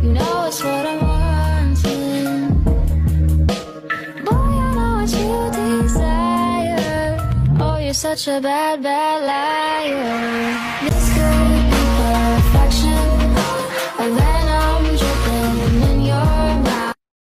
You know it's what I'm wanting. Boy, I know what you desire. Oh, you're such a bad, bad liar. This could